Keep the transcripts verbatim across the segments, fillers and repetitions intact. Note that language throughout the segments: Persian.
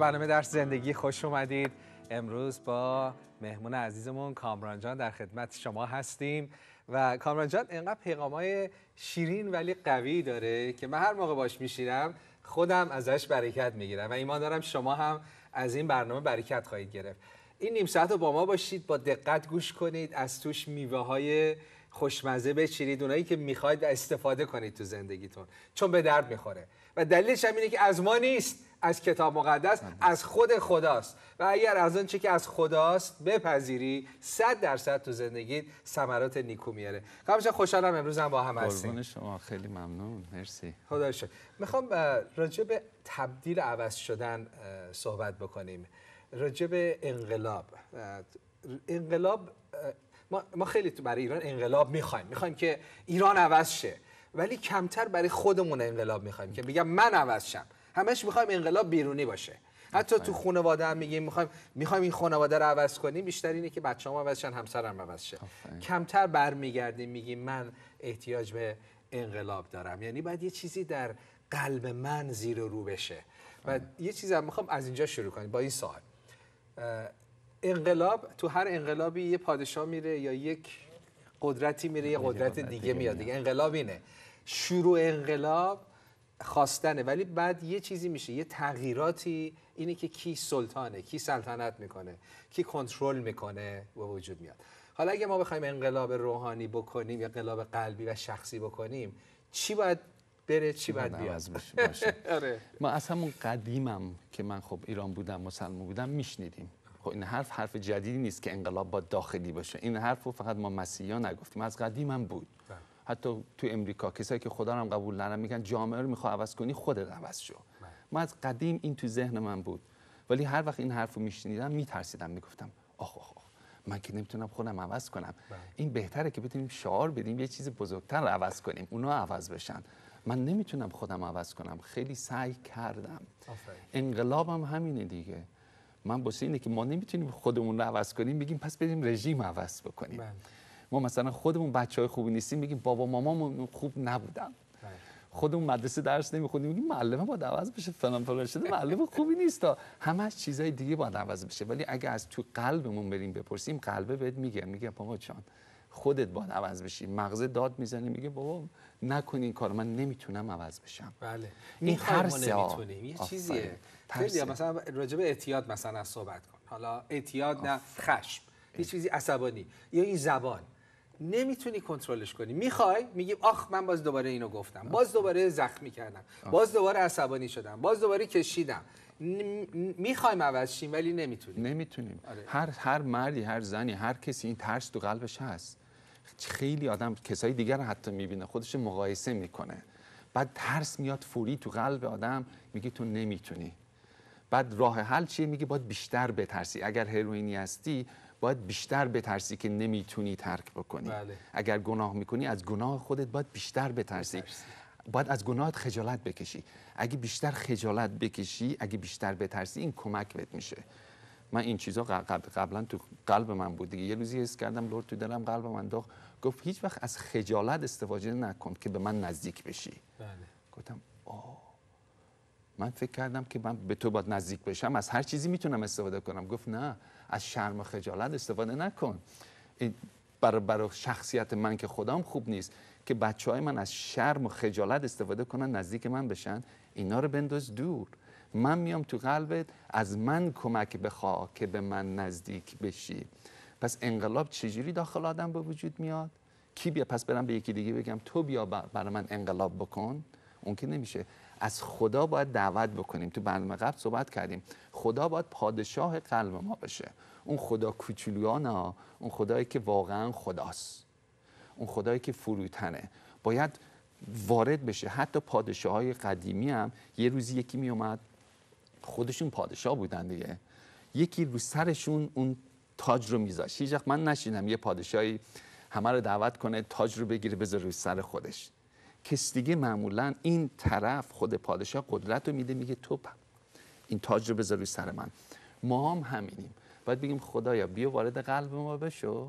برنامه درس زندگی خوش اومدید. امروز با مهمون عزیزمون کامران جان در خدمت شما هستیم و کامران جان اینقدر پیغامای شیرین ولی قوی داره که من هر موقع باش میشیرم خودم ازش برکت میگیرم و ایمان دارم شما هم از این برنامه برکت خواهید گرفت. این نیم ساعت رو با ما باشید، با دقت گوش کنید، از توش میوه های خوشمزه بچینید، اونایی که میخواید و استفاده کنید تو زندگیتون، چون به درد میخوره و دلیلش هم اینه که از ما نیست، از کتاب مقدس، از خود خداست و اگر از اون چه که از خداست بپذیری صد درصد تو زندگیت ثمرات نیکو میاره. کامران خوشحالم امروز هم با هم هستیم. قربون شما، خیلی ممنون، مرسی. خدا شکر. میخوام راجع به تبدیل عوض شدن صحبت بکنیم، راجع به انقلاب. انقلاب ما ما خیلی تو برای ایران انقلاب میخوایم، میخوایم که ایران عوض شه، ولی کمتر برای خودمون انقلاب میخوایم که بگم من عوض شم. همش میخوایم انقلاب بیرونی باشه. حتی تو خانواده هم میگیم میخوایم میخوایم این خانواده رو عوض کنیم، بیشتر اینه که بچه‌ام عوض شن، همسرم عوض شه. کمتر برمیگردیم میگیم من احتیاج به انقلاب دارم. یعنی باید یه چیزی در قلب من زیر و رو بشه. و یه چیزی هم میخوام از اینجا شروع کنیم با این سوال. انقلاب، تو هر انقلابی یه پادشاه میره یا یک قدرتی میره یه قدرت دیگه میاد دیگه. انقلاب اینه، شروع انقلاب خواستنه، ولی بعد یه چیزی میشه، یه تغییراتی، اینه که کی سلطانه، کی سلطنت میکنه، کی کنترل میکنه و وجود میاد. حالا اگه ما بخوایم انقلاب روحانی بکنیم یا انقلاب قلبی و شخصی بکنیم، چی باید بره، چی باید بیاد؟ آره. ما از همون قدیمم که من خب ایران بودم، مسلمان بودم، میشنیدیم. خب این حرف حرف جدیدی نیست که انقلاب با داخلی باشه. این حرف رو فقط ما مسیحیان نگفتیم، از قدیم هم بود. ده. حتی تو امریکا کسایی که خدا رو هم قبول ندارن میگن جامعه رو میخوای عوض کنی، خودت عوض شو. ده. ما از قدیم این تو ذهن من بود، ولی هر وقت این حرف رو میشنیدم میترسیدم، میگفتم آخ آخ آخ من که نمیتونم خودم عوض کنم. ده. این بهتره که بتونیم شعار بدیم یه چیز بزرگتر رو عوض کنیم، اونا عوض بشن. من نمیتونم خودم عوض کنم. خیلی سعی کردم. انقلابم هم همینه دیگه. من واسه اینه که ما نمیتونیم خودمون رو عوض کنیم میگیم پس بریم رژیم عوض بکنیم. بله. ما مثلا خودمون بچهای خوبی نیستیم میگیم بابا مامامون خوب نبودن. بله. خودمون مدرسه درس نمیخونیم میگیم معلم باید عوض بشه، فلان فلان شده معلم خوبی نیست. همش چیزای دیگه باید عوض بشه. ولی اگه از تو قلبمون بریم بپرسیم، قلبه بهت میگه میگه بابا جان خودت باید عوض بشی. مغز داد میزنه میگه بابا نکن این کارو، من نمیتونم عوض بشم. بله. این ترس نمیتونیم. یه چیزیه. خیلی مثلا راجع به اعتیاد مثلا صحبت کن. حالا اعتیاد نه، خشم، یه چیزی عصبانی یا این زبان نمیتونی کنترلش کنی. میخوای میگی آخ من باز دوباره اینو گفتم، باز دوباره زخمی کردم، باز دوباره عصبانی شدم، باز دوباره کشیدم. میخوایم عوض شیم ولی نمیتونیم. نمیتونیم. آره. هر هر مردی، هر زنی، هر کسی این ترس تو قلبش هست. خیلی آدم کسای دیگر رو حتی میبینه، خودش مقایسه میکنه، بعد ترس میاد فوری تو قلب آدم، میگه تو نمیتونی. بعد راه حل چیه؟ میگه باید بیشتر بترسی. اگر هروئینی هستی باید بیشتر بترسی که نمیتونی ترک بکنی. بله. اگر گناه میکنی از گناه خودت باید بیشتر بترسی. بترسی. باید از گناهت خجالت بکشی. اگه بیشتر خجالت بکشی، اگه بیشتر بترسی، این کمک بهت میشه. من این چیزا قبل قبلا تو قلب من بود دیگه. یه روزی حس کردم لرد تو دلم، قلب من داغ، گفت هیچ وقت از خجالت استفاده نکن که به من نزدیک بشی. بله. گفتم آه، من فکر کردم که من به تو باید نزدیک بشم، از هر چیزی میتونم استفاده کنم. گفت نه، از شرم و خجالت استفاده نکن. این برای برای شخصیت من که خودم خوب نیست که بچهای من از شرم و خجالت استفاده کنن نزدیک من بشن. اینا رو بنداز دور. من میام تو قلبت، از من کمک بخواه که به من نزدیک بشی. پس انقلاب چجوری داخل آدم به وجود میاد؟ کی بیا پس برم به یکی دیگه بگم تو بیا برای من انقلاب بکن؟ اون که نمیشه. از خدا باید دعوت بکنیم. تو برنامه قبل صحبت کردیم خدا باید پادشاه قلب ما بشه. اون خدا کوچولوها نه، اون خدایی که واقعا خداست، اون خدایی که فروتنه باید وارد بشه. حتی پادشاه های قدیمی هم یه روزی یکی می اومد، خودشون پادشاه بودن دیگه، یکی رو سرشون اون تاج رو میذاشت. هیچ وقت من نشیدم یه پادشاهی همه رو دعوت کنه تاج رو بگیره بذاره روی سر خودش. کس دیگه معمولا این طرف خود پادشاه قدرت رو میده، میگه تو این تاج رو بذار روی سر من. ما هم همینیم، باید بگیم خدایا بیا وارد قلب ما بشو،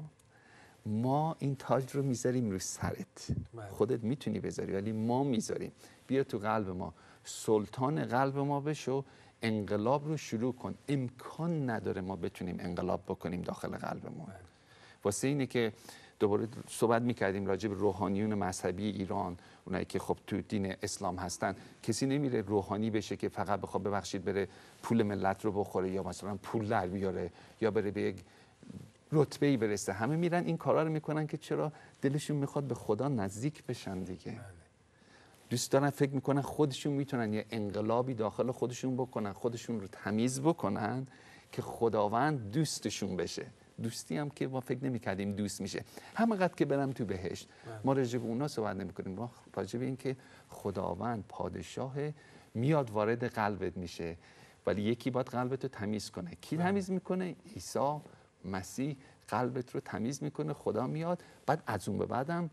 ما این تاج رو میذاریم روی سرت. خودت میتونی بذاری ولی ما میذاریم. بیا تو قلب ما، سلطان قلب ما بشو، انقلاب رو شروع کن. امکان نداره ما بتونیم انقلاب بکنیم داخل قلبمون. واسه اینه که دوباره صحبت میکردیم راجع به روحانیون مذهبی ایران، اونایی که خب تو دین اسلام هستن. کسی نمیره روحانی بشه که فقط بخواد ببخشید بره پول ملت رو بخوره یا مثلا پول در بیاره یا بره به یک رتبه‌ای برسه. همه میرن این کارا رو میکنن که چرا دلشون میخواد به خدا نزدیک بشن دیگه. دوست دارن، فکر میکنن خودشون میتونن یه انقلابی داخل خودشون بکنن، خودشون رو تمیز بکنن که خداوند دوستشون بشه. دوستی هم که ما فکر نمی‌کردیم دوست میشه. همینقدر که برم تو بهشت ما راجع به اونا صحبت نمی‌کنیم، ما راجع به این که خداوند پادشاه میاد وارد قلبت میشه، ولی یکی باید قلبت رو تمیز کنه. کی تمیز میکنه؟ عیسی مسیح قلبت رو تمیز میکنه. خدا میاد بعد از اون به بعدم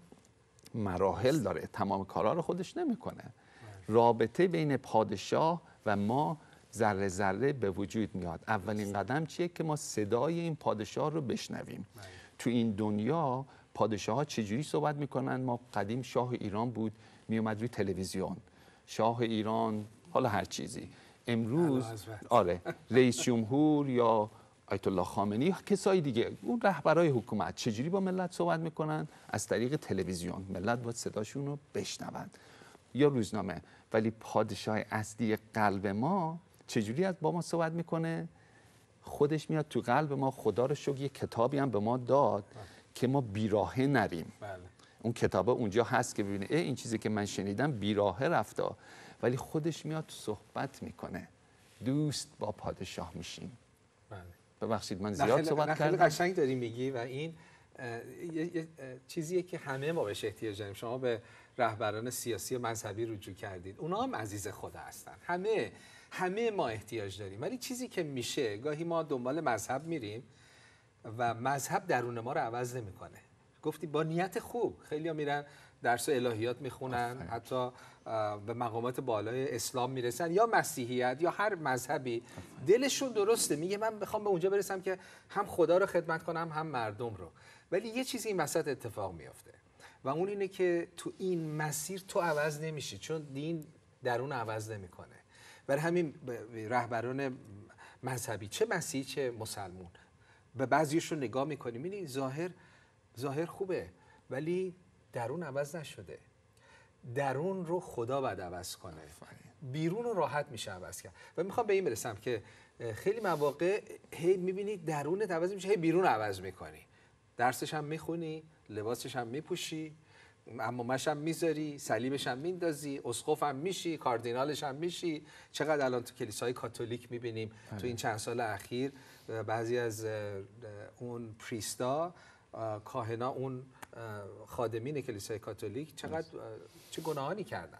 مراحل داره، تمام کارا رو خودش نمیکنه. رابطه بین پادشاه و ما ذره ذره به وجود میاد. اولین قدم چیه؟ که ما صدای این پادشاه رو بشنویم. تو این دنیا پادشاه ها چجوری صحبت میکنن؟ ما قدیم شاه ایران بود، میومد روی تلویزیون، شاه ایران، حالا هر چیزی. امروز آره رئیس جمهور یا آیت الله خامنه‌ای، کسای دیگه، اون رهبرای حکومت چجوری با ملت صحبت میکنن؟ از طریق تلویزیون. ملت باید صداشون رو بشنون یا روزنامه. ولی پادشاه اصلی قلب ما چجوری از با ما صحبت میکنه؟ خودش میاد تو قلب ما. خدا رو شکر یه کتابی هم به ما داد بله. که ما بیراهه نریم. بله. اون کتابه اونجا هست که ببینه این چیزی که من شنیدم بیراهه رفته، ولی خودش میاد صحبت میکنه. دوست با پادشاه میشیم. بله. ببخشید من زیاد صحبت کردم. خیلی قشنگ داری میگی و این یه, یه چیزیه که همه ما بهش احتیاج داریم. شما به رهبران سیاسی و مذهبی رجوع کردید، اونا هم عزیز خدا هستن. همه همه ما احتیاج داریم، ولی چیزی که میشه گاهی ما دنبال مذهب میریم و مذهب درون ما رو عوض نمیکنه. گفتی با نیت خوب خیلی‌ها میرن درس الهیات میخونن، حتی به مقامات بالای اسلام میرسن یا مسیحیت یا هر مذهبی، دلشون درسته، میگه من بخوام به اونجا برسم که هم خدا رو خدمت کنم هم مردم رو. ولی یه چیزی این وسط اتفاق میافته و اون اینه که تو این مسیر تو عوض نمیشی، چون دین درون عوض نمیکنه. برای همین رهبران مذهبی، چه مسیحی چه مسلمون، به بعضیشون نگاه میکنیم میبینی ظاهر ظاهر خوبه ولی درون عوض نشده. درون رو خدا باید عوض کنه، بیرون رو راحت میشه عوض کرد. و میخوام به این برسم که خیلی مواقع هی میبینی درونت عوض میشه، هی بیرون عوض میکنی. درسش هم میخونی، لباسش هم میپوشی، عمامش هم میذاری، صلیبش هم میندازی، اسقف هم میشی، کاردینالش هم میشی. چقدر الان تو کلیسای کاتولیک میبینیم تو این چند سال اخیر بعضی از اون پریستا، کاهنا، اون خادمین کلیسای کاتولیک چقدر چه گناهانی کردن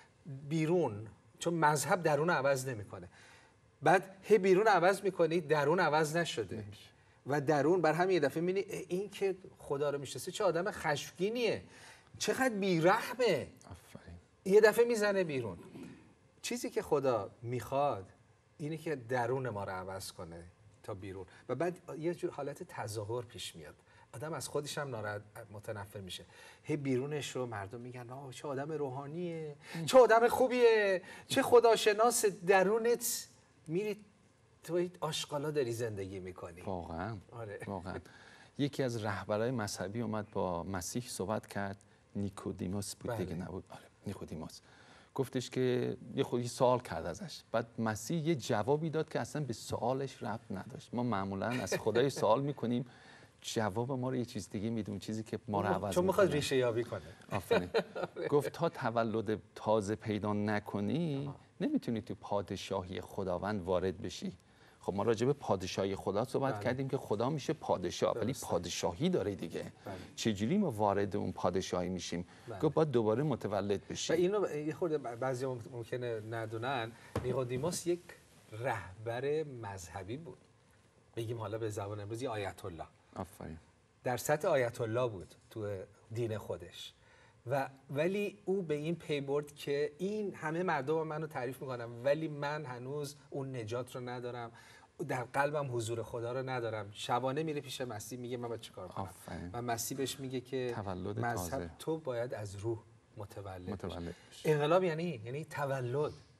بیرون، چون مذهب درون عوض نمیکنه. بعد هی بیرون عوض میکنی، درون عوض نشده و درون بر همین یه دفعه میبینی این که خدا رو میشناسه چه آدم خشمگینیه، چقدر بیرحمه، یه دفعه میزنه بیرون. چیزی که خدا میخواد اینه که درون ما رو عوض کنه تا بیرون، و بعد یه جور حالت تظاهر پیش میاد. آدم از خودش هم ناراحت متنفر میشه، هی بیرونش رو مردم میگن آه چه آدم روحانیه، چه آدم خوبیه، چه خداشناس. درونت میری تو آشغالا داری زندگی میکنی. واقعا آره. واقعا یکی از رهبرای مذهبی اومد با مسیح صحبت کرد، نیکودیموس بود دیگه نبود. آره نیکودیموس. گفتش که یه خودی سوال کرد ازش، بعد مسیح یه جوابی داد که اصلا به سوالش ربط نداشت. ما معمولا از خدای سوال میکنیم، جواب ما رو یه چیز دیگه میده، اون چیزی که ما رو عوض میکنه، چون میخواد ریشه یابی کنه. آفرین. گفت تا تولد تازه پیدا نکنی نمیتونی تو پادشاهی خداوند وارد بشی. خب ما راجع به پادشاهی خدا صحبت بله. کردیم که خدا میشه پادشاه، ولی پادشاهی داره دیگه. بله. چجوری ما وارد اون پادشاهی میشیم؟ بله. گفت باید دوباره متولد بشیم. و اینو یه خورده بعضی ممکنه ندونن، نیقودیموس یک رهبر مذهبی بود، بگیم حالا به زبان امروزی آیت الله. آفرین. در سطح آیت الله بود تو دین خودش، و ولی او به این پی برد که این همه مردم منو تعریف میکنن ولی من هنوز اون نجات رو ندارم، در قلبم حضور خدا رو ندارم. شبانه میره پیش مسیح میگه من باید چیکار کنم؟ آفرین. و مسیح بهش میگه که مذهب تو باید از روح متولد, متولد بشی. انقلاب یعنی یعنی تولد،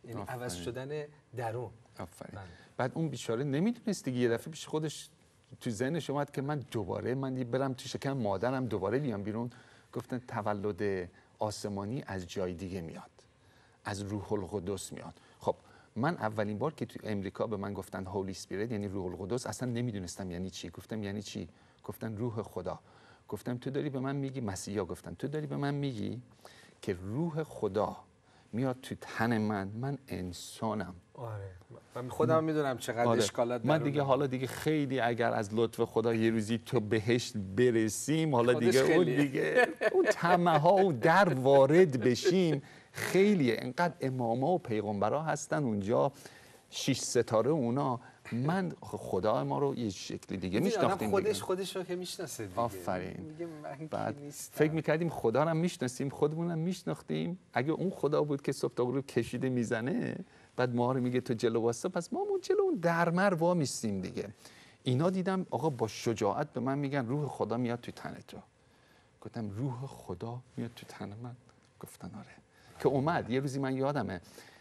یعنی عوض شدن درون. آفرین. بعد اون بیچاره نمیدونست دیگه، یه دفعه پیش خودش تو ذهنش اومد که من دوباره من برم تو شکم مادرم دوباره بیام بیرون. گفتن تولد آسمانی از جای دیگه میاد، از روح القدس میاد. خب من اولین بار که تو امریکا به من گفتن هولی اسپریت یعنی روح القدس، اصلا نمیدونستم یعنی چی. گفتم یعنی چی؟ گفتن روح خدا. گفتم تو داری به من میگی، مسیحا گفتن تو داری به من میگی که روح خدا میاد تو تن من، من انسانم. آره من خودم میدونم چقدر آره. اشکالات من دیگه حالا دیگه خیلی اگر از لطف خدا یه روزی تو بهشت برسیم، حالا دیگه اون دیگه اون طمع ها و در وارد بشیم خیلیه. انقدر اماما و پیغمبرا هستن اونجا، شش ستاره اونا. من خدا ما رو یه شکل دیگه میشناختیم. خودش خودش رو که میشناسه دیگه. آفرین. بعد فکر میکردیم خدا رو هم میشناسیم، خودمون هم میشناختیم. اگه اون خدا بود که صبح تا غروب کشیده میزنه، بعد ما رو میگه تو جلو واسه، پس ما اون جلو اون درمر وا میستیم دیگه. اینا دیدم آقا با شجاعت به من میگن روح خدا میاد تو تن تو. گفتم روح خدا میاد تو تن من؟ گفتن آره. که اومد یه روزی، من یادمه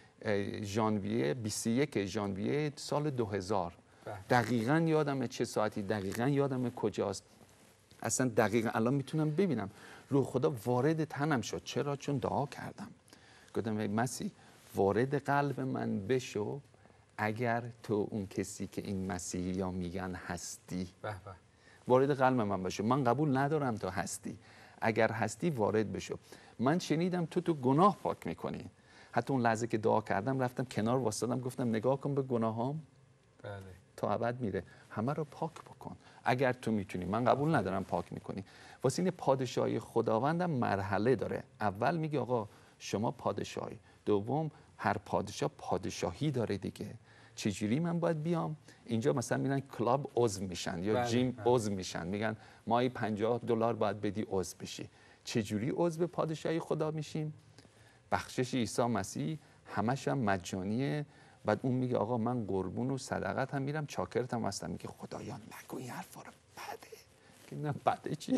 ژانویه بیست و یک ژانویه سال دو هزار، دقیقاً یادمه چه ساعتی، دقیقاً یادمه کجاست، اصلا دقیقاً الان میتونم ببینم. روح خدا وارد تنم شد. چرا؟ چون دعا کردم. گفتم ای مسیح وارد قلب من بشو، اگر تو اون کسی که این مسیحی ها میگن هستی. به به. وارد قلب من بشو. من قبول ندارم تو هستی، اگر هستی وارد بشو. من شنیدم تو تو گناه پاک میکنی. حتی اون لحظه که دعا کردم رفتم کنار واسطادم، گفتم نگاه کن به گناهام. بله. تا ابد میره، همه رو پاک بکن اگر تو میتونی. من قبول ندارم پاک میکنی. واسه این پادشاهی خداوندم مرحله داره. اول میگه آقا شما پادشاهی، دوم هر پادشاه پادشاهی داره دیگه. چجوری من باید بیام اینجا؟ مثلا میرن کلاب عضو میشن یا بله. جیم عضو میشن، میگن ماهی پنجاه دلار باید بدی عضو بشی. چجوری عضو پادشاهی خدا میشیم؟ بخشش عیسی مسیح همش هم مجانیه. بعد اون میگه آقا من قربون و صدقت هم میرم، چاکرت هم هستم. میگه خدایا نگو این حرفا رو، بده. که نه بده چیه؟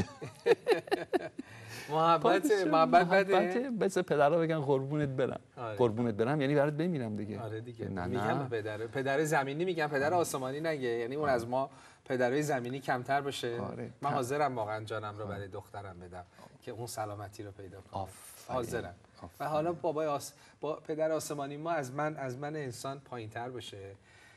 محبت محبت بده. بس پدرها بگن قربونت برم. آره. قربونت برم یعنی برات بمیرم دیگه. آره دیگه. نه میگم نه. پدر پدر زمینی میگم، پدر آسمانی نگه. یعنی اون از ما پدرای زمینی کمتر باشه. آره. من حاضرم واقعا جانم رو برای دخترم بدم که اون سلامتی رو پیدا کنه. حاضرم. و حالا بابای آس... با پدر آسمانی ما از من از من انسان پایین‌تر باشه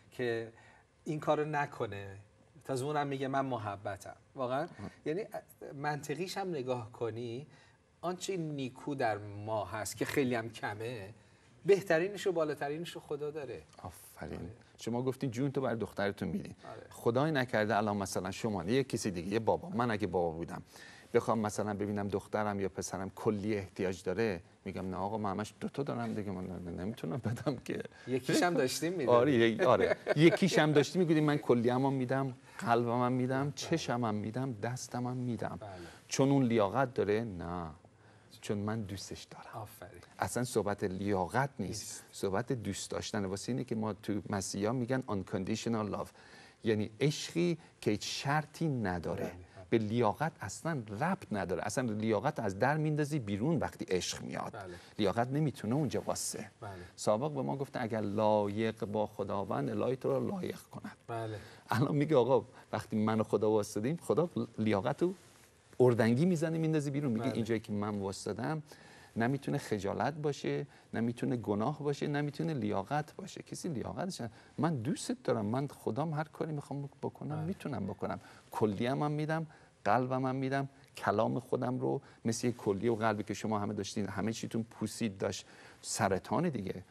که این کارو نکنه. تازه اونم میگه من محبتم. واقعا یعنی منطقیش هم نگاه کنی، آنچه نیکو در ما هست که خیلی هم کمه، بهترینش و بالاترینش رو خدا داره. آفرین. آره. شما گفتین جون تو برای دخترتون میدین. آره. خدای نکرده الان مثلا شما یه کسی دیگه، یه بابا، من اگه بابا بودم بخوام مثلا ببینم دخترم یا پسرم کلی احتیاج داره، میگم نه آقا من همش دو تا دارم دیگه، من نمیتونم بدم که. یکیش هم داشتیم میدیم. آره آره یکیش هم داشتیم میگیم من کلیه‌ام میدم، قلبم هم میدم، چشمم هم میدم، دستم هم میدم. بله. چون اون لیاقت داره؟ نه، چون من دوستش دارم. آفرین. اصلا صحبت لیاقت نیست، صحبت دوست داشتن. واسه اینه که ما تو مسیحا میگن unconditional love، یعنی عشقی که هیچ شرطی نداره. بله. به لیاقت اصلا ربط نداره. اصلا لیاقت از در میندازی بیرون وقتی عشق میاد. بله. لیاقت نمیتونه اونجا واسه. بله. سابق به ما گفتن اگر لایق با خداوند الهی تو رو لایق کند. بله. الان میگه آقا وقتی من و خدا واسطیم، خدا لیاقت رو اردنگی میزنه میندازی بیرون. میگه بله. اینجایی که من واسطم نمیتونه خجالت باشه، نمیتونه گناه باشه، نمیتونه لیاقت باشه. کسی لیاقتش من دوستت دارم، من خدام هر کاری میخوام بکنم آه. میتونم بکنم. کلیم هم میدم، قلبم هم میدم، کلام خودم رو مثل یک کلیه و قلبی که شما همه داشتین، همه چیتون پوسید داشت، سرطان دیگه.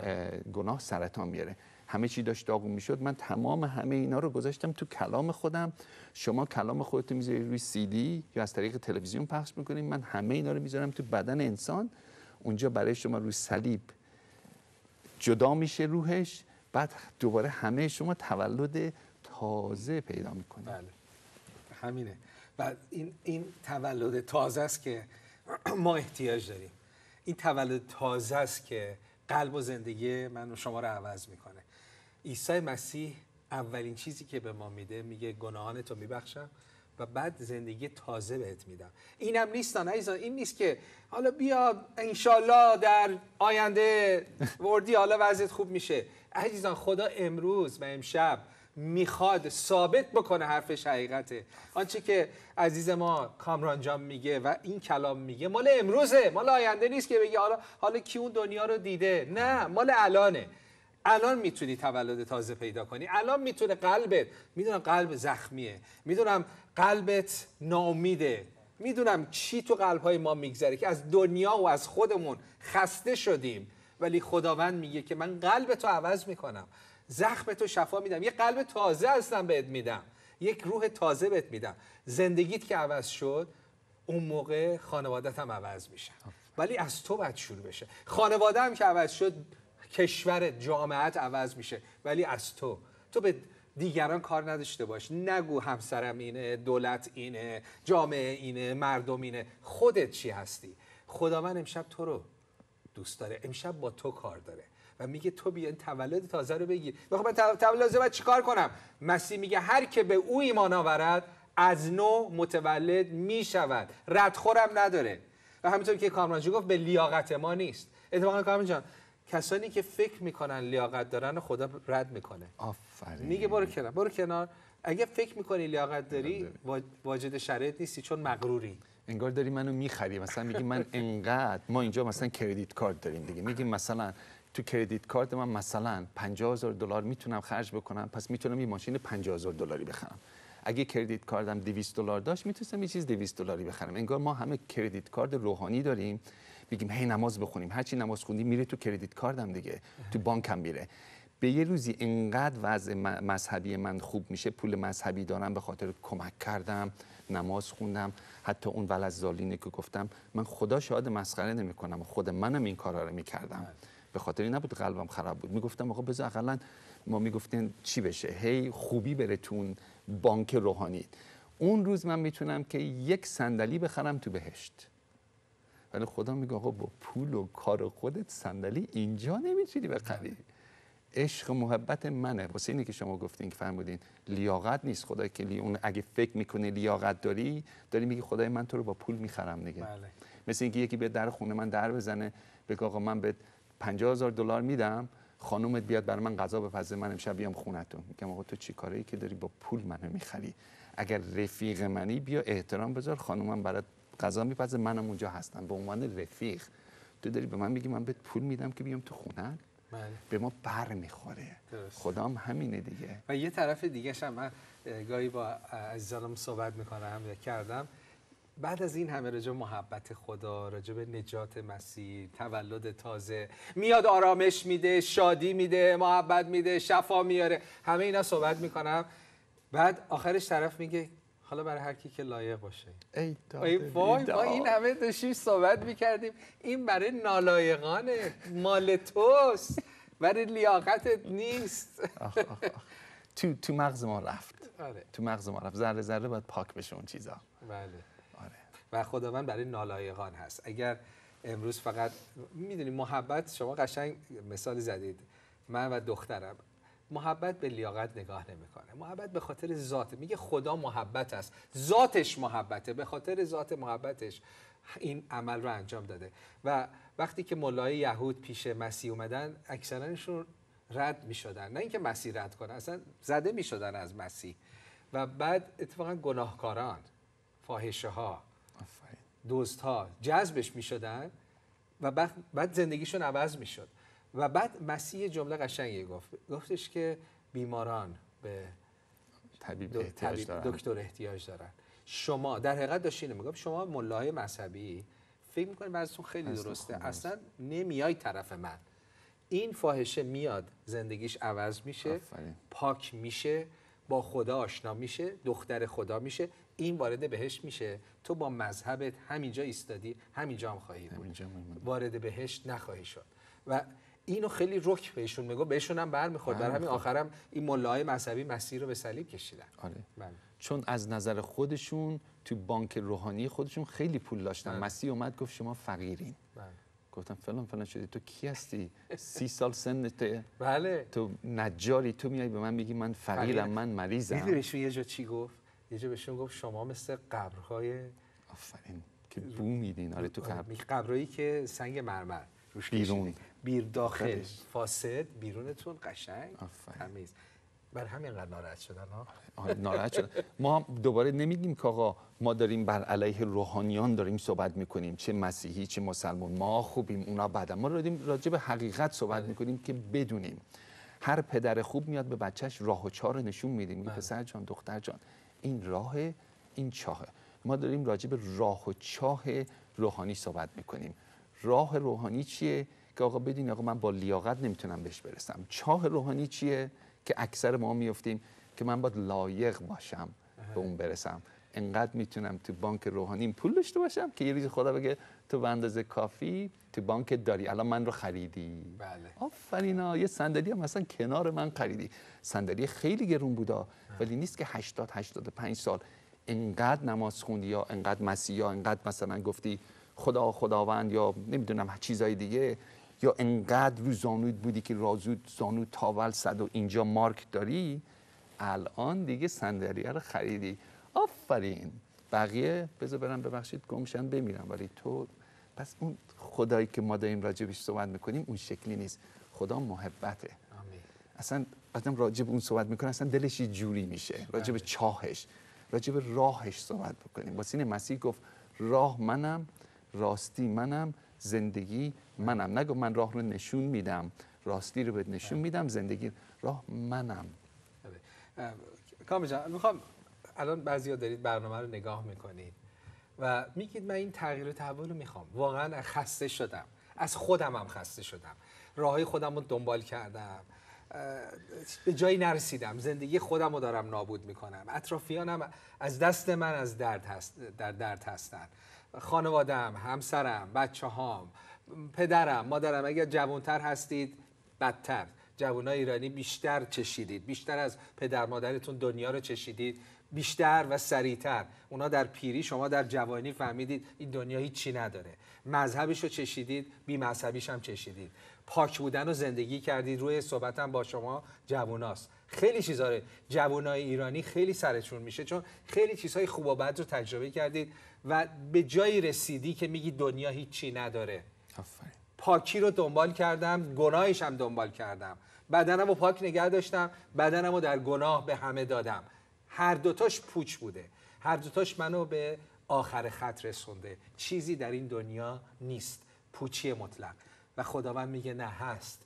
گناه سرطان میاره. همه چی داشت داغون میشد. من تمام همه اینا رو گذاشتم تو کلام خودم. شما کلام خودتون میذاری روی سی دی یا از طریق تلویزیون پخش میکنین، من همه اینا رو میذارم تو بدن انسان. اونجا برای شما روی صلیب جدا میشه روحش، بعد دوباره همه شما تولد تازه پیدا میکنید. بله همینه. و این این تولد تازه است که ما احتیاج داریم. این تولد تازه است که قلب و زندگی من و شما رو عوض میکنه. عیسی مسیح اولین چیزی که به ما میده، میگه گناهان تو میبخشم و بعد زندگی تازه بهت میدم. اینم نیستن عزیزان، این نیست که حالا بیا انشالله در آینده وردی حالا وضعیت خوب میشه. عزیزان خدا امروز و امشب میخواد ثابت بکنه حرفش حقیقته. آنچه که عزیز ما کامران جان میگه و این کلام میگه مال امروزه، مال آینده نیست که بگی حالا حالا کی اون دنیا رو دیده. نه، مال الانه. الان میتونی تولد تازه پیدا کنی. الان میتونه قلبت، میدونم قلب زخمیه، میدونم قلبت ناامیده، میدونم چی تو قلبهای ما میگذره که از دنیا و از خودمون خسته شدیم، ولی خداوند میگه که من قلبتو عوض میکنم، زخمتو شفا میدم، یه قلب تازه هستم بهت میدم، یک روح تازه بهت میدم. زندگیت که عوض شد، اون موقع خانوادت هم عوض میشه، ولی از تو باید شروع بشه. خانواده هم که عوض شد، کشورت، جامعت عوض میشه، ولی از تو. تو به دیگران کار نداشته باش، نگو همسرم اینه، دولت اینه، جامعه اینه، مردم اینه. خودت چی هستی؟ خداوند امشب تو رو دوست داره، امشب با تو کار داره و میگه تو بیا این تولد تازه رو بگیر. بخوام من تولد تازه باید چیکار کنم؟ مسیح میگه هر که به او ایمان آورد از نو متولد میشود، ردخورم نداره. و همینطور که کامران جان گفت به لیاقت ما نیست. اتفاقا کامران جان کسانی که فکر میکنن لیاقت دارن خدا رد میکنه. آفرین. میگه برو کنار، برو کنار. اگه فکر میکنی لیاقت داری، واجد شرایط نیستی، چون مغروری. انگار داری منو میخری، مثلا میگی من انقدر، ما اینجا مثلا کردیت کارت داریم دیگه، میگیم مثلا تو کردیت کارت من مثلا پنجاه هزار دلار میتونم خرج بکنم، پس میتونم یه ماشین پنجاه هزار دلاری بخرم. اگه کردیت کارتم دویست دلار داشت، میتونستم یه چیز دویست دلاری بخرم. انگار ما همه کردیت کارت روحانی داریم، میگیم هی نماز بخونیم، هر چی نماز خوندیم میره تو کردیت کارتم دیگه، تو بانکم میره. به یه روزی انقدر وضع مذهبی من خوب میشه، پول مذهبی دارم به خاطر کمک کردم، نماز خوندم، حتی اون ولزالینه که گفتم، من خدا شاهد مسخره نمیکنم، خود منم این کارا رو میکردم. به خاطر این نبود قلبم خراب بود، میگفتم آقا بذار اقلا، ما میگفتین چی بشه، هی خوبی بره تو اون بانک روحانی. اون روز من میتونم که یک صندلی بخرم تو بهشت، ولی خدا میگه آقا با پول و کار خودت صندلی اینجا نمیتونی بخری. عشق و محبت منه. واسه اینه که شما گفتین که فرمودین لیاقت نیست. خدای که لی... اون اگه فکر میکنه لیاقت داری، داری میگی خدای من تو رو با پول میخرم دیگه. بله. مثل اینکه یکی به در خونه من در بزنه بگه آقا من به پنجاه هزار دلار میدم، خانومت بیاد برای من غذا بپزه، من امشب بیام خونتون. میگم آقا تو چی کاری که داری با پول منو میخری؟ اگر رفیق منی بیا احترام بذار، خانومم برات غذا میپزه، منم اونجا هستم به عنوان رفیق. تو داری به من میگی من بهت پول میدم که بیام تو خونه؟ به ما بر میخوره. خدا هم همینه دیگه. و یه طرف دیگه هم من گاهی با عزیزانم صحبت میکنم یا کردم، بعد از این همه راجع محبت خدا، راجع به نجات مسیح، تولد تازه، میاد آرامش میده، شادی میده، محبت میده، شفا میاره، همه اینا صحبت میکنم، بعد آخرش طرف میگه حالا برای هر کی که لایق باشه. ای وای وای ما این همه داشتیم صحبت میکردیم، این برای نالایقانه، مال توست، برای لیاقتت نیست. آخ آخ آخ. تو تو مغز ما رفت. آره. تو مغز ما رفت. ذره ذره باید پاک بشه اون چیزا. بله. آره. و خداوند برای نالایقان هست. اگر امروز فقط میدونی محبت، شما قشنگ مثال زدید، من و دخترم، محبت به لیاقت نگاه نمیکنه. محبت به خاطر ذات، میگه خدا محبت است، ذاتش محبته، به خاطر ذات محبتش این عمل رو انجام داده. و وقتی که مولای یهود پیش مسیح اومدن، اکثرانشون رد میشدن، نه اینکه مسیح رد کنه، اصلا زده میشدن از مسیح. و بعد اتفاقا گناهکاران، فاحشه ها، دزد ها جذبش میشدن و بعد زندگیشون عوض میشد. و بعد مسیح جمله قشنگی گفت، گفتش که بیماران به طبیب احتیاج دارن، دکتر احتیاج دارن. شما در حقیقت داشتین میگفت شما ملاهای مذهبی فکر میکنید بعضیتون خیلی درسته، اصلا نمیای طرف من. این فاحشه میاد زندگیش عوض میشه، آفرین. پاک میشه، با خدا آشنا میشه، دختر خدا میشه، این وارد بهشت میشه. تو با مذهبت همینجا ایستادی، همینجا هم خواهی بود، وارد بهشت نخواهی شد. و اینو خیلی رک بهشون میگه، بهشون هم برمیخورد. برای همین آخرم این ملاهای مذهبی مسیح رو به صلیب کشیدن. آره. چون از نظر خودشون تو بانک روحانی خودشون خیلی پول داشتن. بله. مسیح اومد گفت شما فقیرین. بله. گفتم فلان فلان شدی، تو کی هستی؟ سی سال سنته. بله. تو نجاری، تو میای به من میگی من فقیرم، من مریضم. میدونیش یه جا چی گفت؟ یه جا بهشون گفت شما مثل قبرهای آفرین که بو میدین. آره تو قبر قبرایی که سنگ مرمر روش بیرون بیر داخل فاسد، بیرونتون قشنگ آفرین. تمیز. بر همین انقدر ناراحت شدن ها. آره ناراحت شدن. ما دوباره نمیگیم که آقا ما داریم بر علیه روحانیان داریم صحبت میکنیم، چه مسیحی چه مسلمان، ما خوبیم اونا بدن. ما داریم راجع به حقیقت صحبت میکنیم که بدونیم. هر پدر خوب میاد به بچهش راه و چاه رو نشون میده، میگه پسر جان دختر جان این راه این چاهه. ما داریم راجع به راه و چاه روحانی صحبت میکنیم. راه روحانی چیه که آقا بدونی آقا من با لیاقت نمیتونم بهش برسم. چاه روحانی چیه که اکثر ما میفتیم که من باید لایق باشم به اون برسم. انقدر میتونم تو بانک روحانیم پول داشته باشم که یه روز خدا بگه تو به اندازه کافی تو بانک داری، الان من رو خریدی. بله. آفرینا. یه صندلی هم مثلا کنار من خریدی. صندلی خیلی گرون بودا ولی نیست که هشتاد هشتاد و پنج سال انقدر نماز خوندی یا انقدر مسیحی یا انقدر مثلا گفتی خدا خداوند یا نمیدونم چیزای دیگه، یا انقدر رو زانود بودی که رازود زانود تاول صد و اینجا مارک داری، الان دیگه صندلیه رو خریدی. آفرین. بقیه بذار برم ببخشید گمشن بمیرم، ولی تو پس اون خدایی که ما داریم راجبش صحبت میکنیم اون شکلی نیست. خدا محبته. آمین. اصلا آدم راجب اون صحبت میکنه اصلا دلش یه جوری میشه. راجب چاهش، راجب راهش صحبت بکنیم. واسه این مسیح گفت راه منم، راستی منم، زندگی منم. نگو من راه رو نشون میدم، راستی رو بهت نشون میدم، زندگی راه منم. کامل جان میخوام الان بعضیا دارید برنامه رو نگاه میکنید و میگید من این تغییر و تحول رو میخوام، واقعا خسته شدم، از خودم هم خسته شدم، راههای خودم رو دنبال کردم، به جایی نرسیدم، زندگی خودم رو دارم نابود میکنم، اطرافیانم از دست من از درد هست، در درد هستن، خانوادم، همسرم، بچه هام، پدرم، مادرم. اگر جوانتر هستید بدتر، جوانای ایرانی بیشتر چشیدید، بیشتر از پدر مادرتون دنیا رو چشیدید، بیشتر و سریعتر. اونا در پیری، شما در جوانی فهمیدید این دنیا هیچی نداره. مذهبش رو چشیدید، بی مذهبیش هم چشیدید. پاک بودن رو زندگی کردید. روی صحبتم با شما جواناست. خیلی چیزا رو جوانای ایرانی خیلی سرشون میشه، چون خیلی چیزهای خوب و بد رو تجربه کردید و به جایی رسیدی که میگی دنیا هیچی نداره. آفرین. پاکی رو دنبال کردم، گناهش هم دنبال کردم. بدنم رو پاک نگه داشتم، بدنم رو در گناه به همه دادم. هر دوتاش پوچ بوده، هر دوتاش منو به آخر خط رسونده. چیزی در این دنیا نیست، پوچی مطلق. و خداوند میگه نه، هست،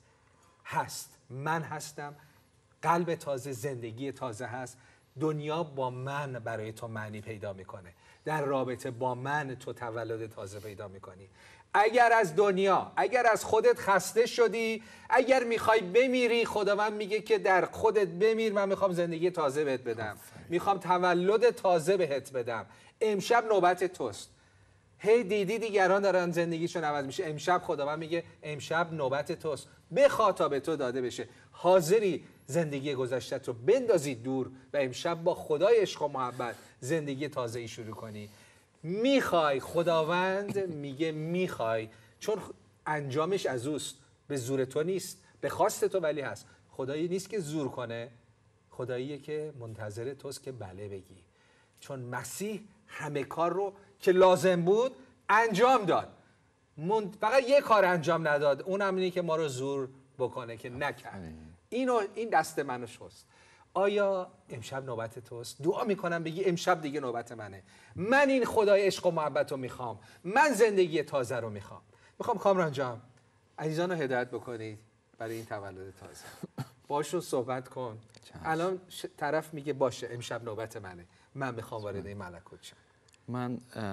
هست، من هستم، قلب تازه، زندگی تازه هست. دنیا با من برای تو معنی پیدا میکنه، در رابطه با من تو تولد تازه پیدا میکنی. اگر از دنیا، اگر از خودت خسته شدی، اگر میخوای بمیری، خداوند میگه که در خودت بمیر، من میخوام زندگی تازه بهت بدم، میخوام تولد تازه بهت بدم. امشب نوبت توست. هی دیدی دیگران دارن زندگیشون عوض میشه، امشب خداوند میگه امشب نوبت توست، بخواه تا به تو داده بشه. حاضری زندگی گذشتت رو بندازی دور و امشب با خدای عشق و محبت زندگی تازه‌ای شروع کنی؟ میخوای؟ خداوند میگه میخوای، چون انجامش از اوست، به زور تو نیست، به خواست تو ولی هست. خدایی نیست که زور کنه، خداییه که منتظر توست که بله بگی. چون مسیح همه کار رو که لازم بود انجام داد، من... فقط یه کار انجام نداد، اونم اینه که ما رو زور بکنه که نکرد. اینو این دست منو شست. آیا امشب نوبت توست؟ دعا میکنم بگی امشب دیگه نوبت منه. من این خدای عشق و محبت رو میخوام، من زندگی تازه رو میخوام. میخوام کامران جان عزیزان رو هدایت بکنید برای این تولد تازه. باشون صحبت کن. الان ش... طرف میگه باشه امشب نوبت منه، من میخوام وارد این ملکوت شم. من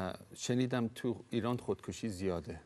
شنیدم تو ایران خودکشی زیاده.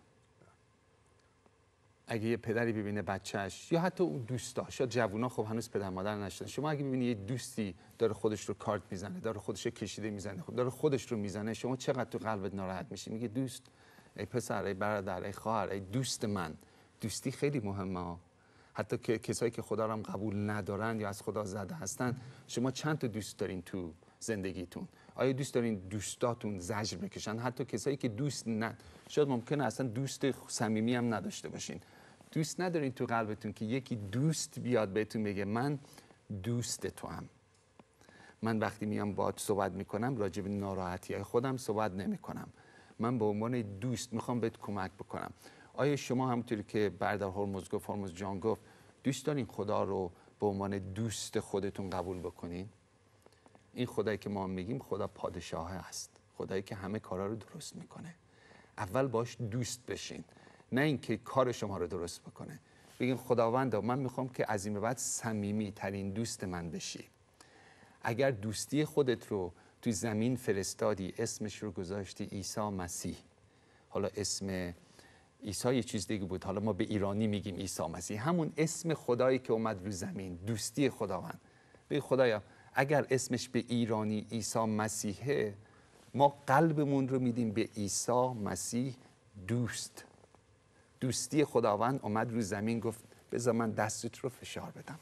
اگه یه پدری ببینه بچهش یا حتی اون دوستاش یا جوونا، خب هنوز پدر مادر نشدن، شما اگه ببینی یه دوستی داره خودش رو کارت میزنه، داره خودش رو کشیده میزنه، خب داره خودش رو میزنه، شما چقدر تو قلبت ناراحت میشی؟ میگه دوست، ای پسر، ای برادر، ای خواهر، ای دوست من. دوستی خیلی مهمه. حتی که کسایی که خدا رو هم قبول ندارن یا از خدا زده هستن، شما چند تا دوست دارین تو زندگیتون؟ آیا دوست دارین دوستاتون زجر بکشن؟ حتی کسایی که دوست نه، شاید ممکنه اصلا دوست صمیمی هم نداشته باشین. دوست ندارین تو قلبتون که یکی دوست بیاد بهتون بگه من دوست تو هم. من وقتی میام باهات صحبت میکنم راجع به ناراحتی خودم صحبت نمیکنم. من به عنوان دوست میخوام بهت کمک بکنم. آیا شما همونطوری که برادر هرمز گفت، هرمز جان گفت، دوست دارین خدا رو به عنوان دوست خودتون قبول بکنین؟ این خدایی که ما میگیم خدا پادشاه است، خدایی که همه کارا رو درست میکنه. اول باش دوست بشین، نه اینکه کار شما رو درست بکنه. بگین خداوندا من میخوام که از این به بعد صمیمی ترین دوست من بشی. اگر دوستی خودت رو تو زمین فرستادی، اسمش رو گذاشتی عیسی مسیح، حالا اسم عیسی یه چیز دیگه بود، حالا ما به ایرانی میگیم عیسی مسیح، همون اسم خدایی که اومد رو زمین، دوستی خداوند. بگی خدایا اگر اسمش به ایرانی عیسی مسیحه، ما قلبمون رو میدیم به عیسی مسیح دوست. دوستی خداوند اومد رو زمین، گفت بذار من دستت رو فشار بدم.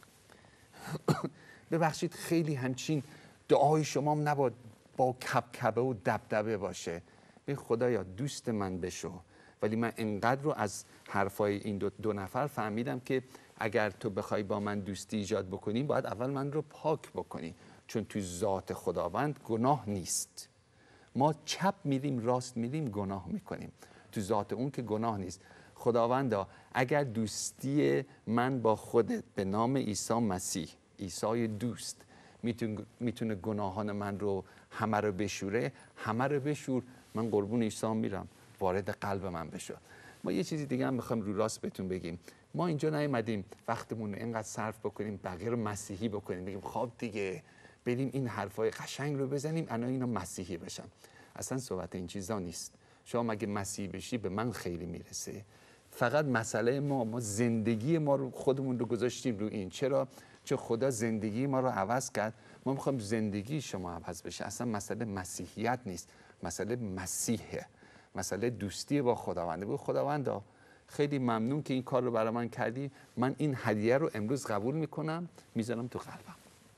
ببخشید خیلی همچین دعای شما هم نباید با کبکبه و دبدبه باشه. به خدایا دوست من بشو. ولی من انقدر رو از حرفای این دو, دو نفر فهمیدم که اگر تو بخوای با من دوستی ایجاد بکنی باید اول من رو پاک بکنی، چون تو ذات خداوند گناه نیست. ما چپ میریم راست میریم گناه میکنیم، تو ذات اون که گناه نیست. خداوندا اگر دوستی من با خودت به نام عیسی مسیح، عیسی دوست، میتونه میتونه گناهان من رو همه رو بشوره، همه رو بشور، من قربون عیسی میرم، وارد قلب من بشو. ما یه چیزی دیگه هم میخوایم رو راست بهتون بگیم. ما اینجا نیومدیم وقتمون رو اینقدر صرف بکنیم بقیه رو مسیحی بکنیم، بگیم خب دیگه بریم این حرفای قشنگ رو بزنیم انا اینا مسیحی بشن. اصلا صحبت این چیزا نیست. شما مگه مسیحی بشی به من خیلی میرسه. فقط مسئله ما ما زندگی ما رو خودمون رو گذاشتیم رو این. چرا؟ چون خدا زندگی ما رو عوض کرد، ما میخوایم زندگی شما عوض بشه. اصلا مسئله مسیحیت نیست، مسئله مسیحه، مسئله دوستی با خداونده. بگو خداوندا خیلی ممنون که این کار رو برای من کردی، من این هدیه رو امروز قبول میکنم، میذارم تو قلبم.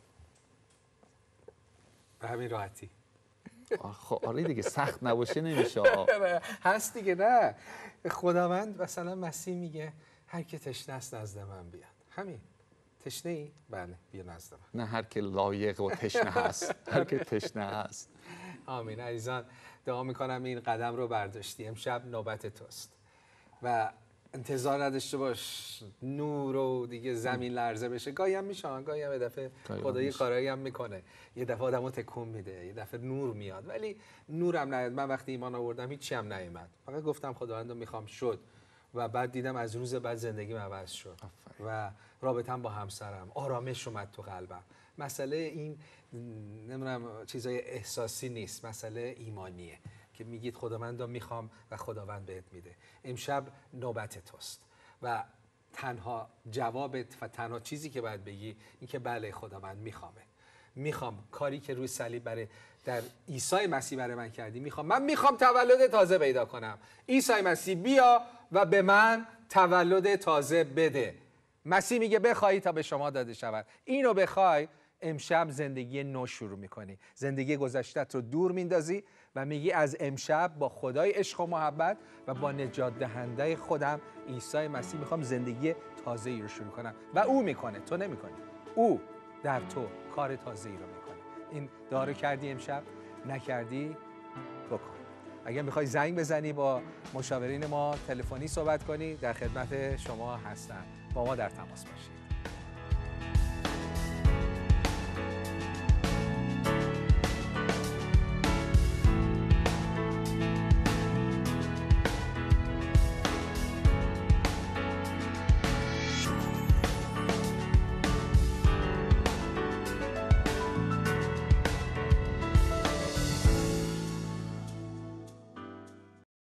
به همین راحتی. خب آره دیگه، سخت نباشه نمیشه. هست دیگه. نه خداوند مثلا مسیح میگه هر که تشنه است نزد من بیاد. همین. تشنه ای؟ بله بیا نزد من. نه هر که لایق و تشنه هست، هر که تشنه هست. آمین. عزیزان دعا میکنم این قدم رو برداشتی، امشب نوبت توست و انتظار نداشته باش نور و دیگه زمین لرزه بشه. گاهی هم میشن، گاهی هم یه دفعه خدا یه کارایی هم میکنه، یه دفعه آدمو تکون میده، یه دفعه نور میاد. ولی نورم نیاد. من وقتی ایمان آوردم هیچی هم نیومد، فقط گفتم خداوندو میخوام شد و بعد دیدم از روز بعد زندگیم عوض شد و رابطم با همسرم، آرامش اومد تو قلبم. مسئله این نمیدونم چیزای احساسی نیست، مسئله ایمانیه که میگید خداوند میخوام و خداوند بهت میده. امشب نوبت توست و تنها جوابت و تنها چیزی که باید بگی این که بله خداوند میخوامه، میخوام کاری که روی صلیب برای در عیسی مسیح برای من کردی، میخوام، من میخوام تولد تازه پیدا کنم. عیسی مسیح بیا و به من تولد تازه بده. مسیح میگه بخوای تا به شما داده شود. اینو بخوای امشب زندگی نو شروع میکنی، زندگی گذشتت رو دور میندازی و میگی از امشب با خدای عشق و محبت و با نجات دهنده خودم عیسی مسیح میخوام زندگی تازه ای رو شروع کنم و او میکنه، تو نمیکنی. او در تو کار تازه ای رو میکنه. این دعا رو کردی امشب؟ نکردی؟ بکن. اگر میخوای زنگ بزنی با مشاورین ما تلفنی صحبت کنی، در خدمت شما هستن، با ما در تماس باشید.